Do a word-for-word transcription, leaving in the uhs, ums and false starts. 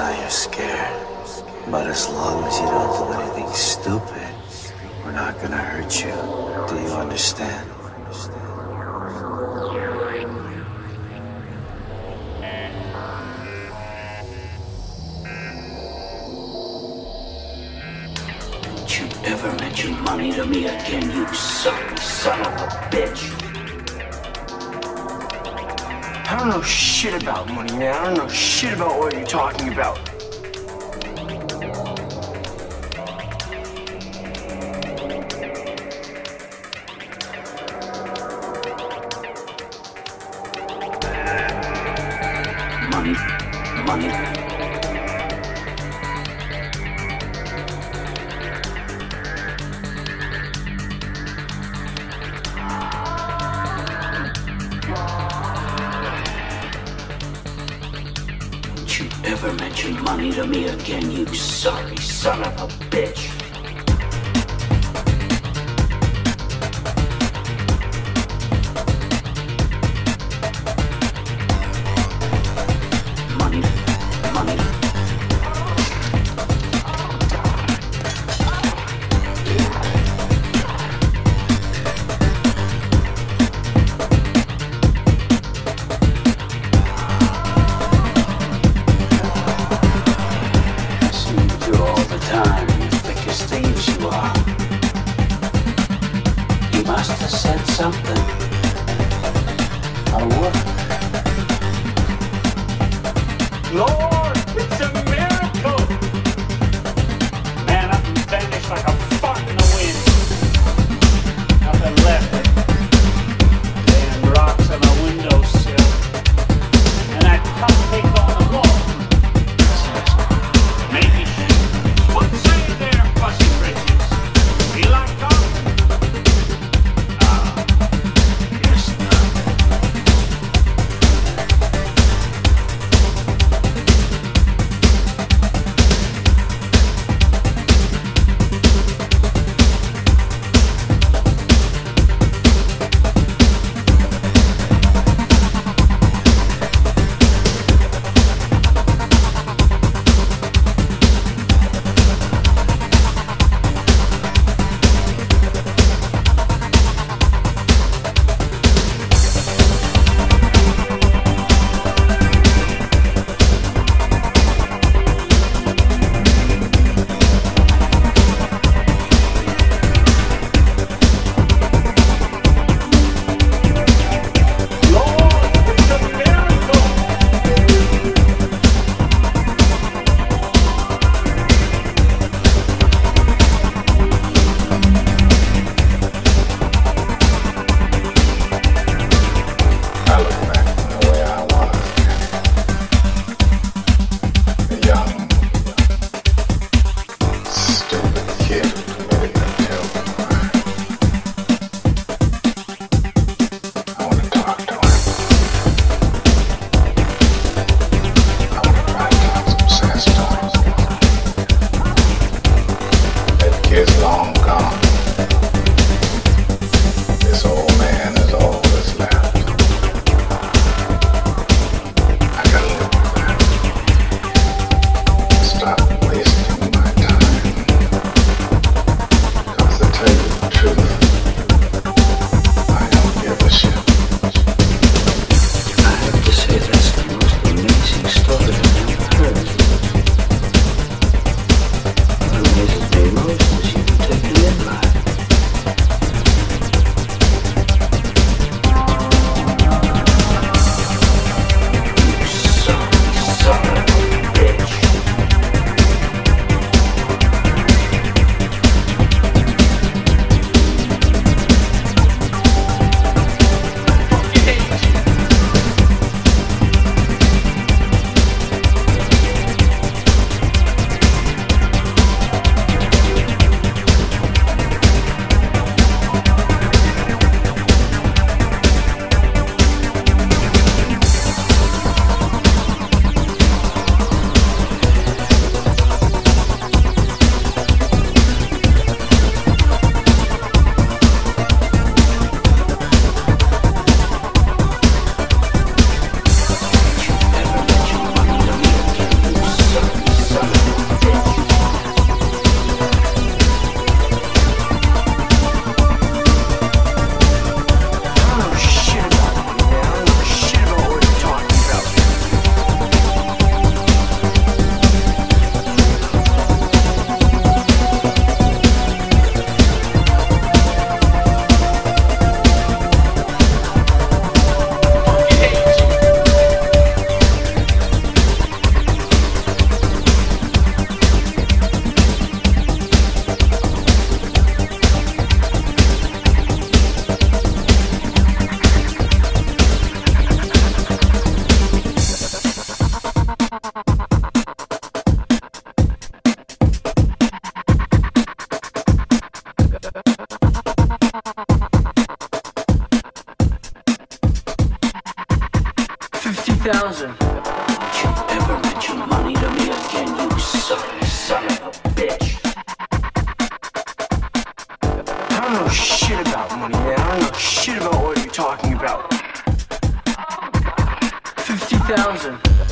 now you're scared. But as long as you don't do anything stupid, we're not gonna hurt you. Do you understand? Don't you ever mention money to me again, you sorry son of a bitch. I don't know shit about money, man. I don't know shit about what you're talking about. Money, money. Ever mention money to me again, you sorry son of a bitch. Money, money. Must have said something. A what? Lord, it's a miracle! Man up and vanished like a fart in the wind. Nothing left. Laying rocks on the windowsill. And that cupcake on the wall. Maybe. What say there, fussy britches? You like coffee? thousand. Don't you ever mention money to me again, you son, son of a bitch. I don't know shit about money, man. I don't know shit about what you're talking about. Fifty thousand.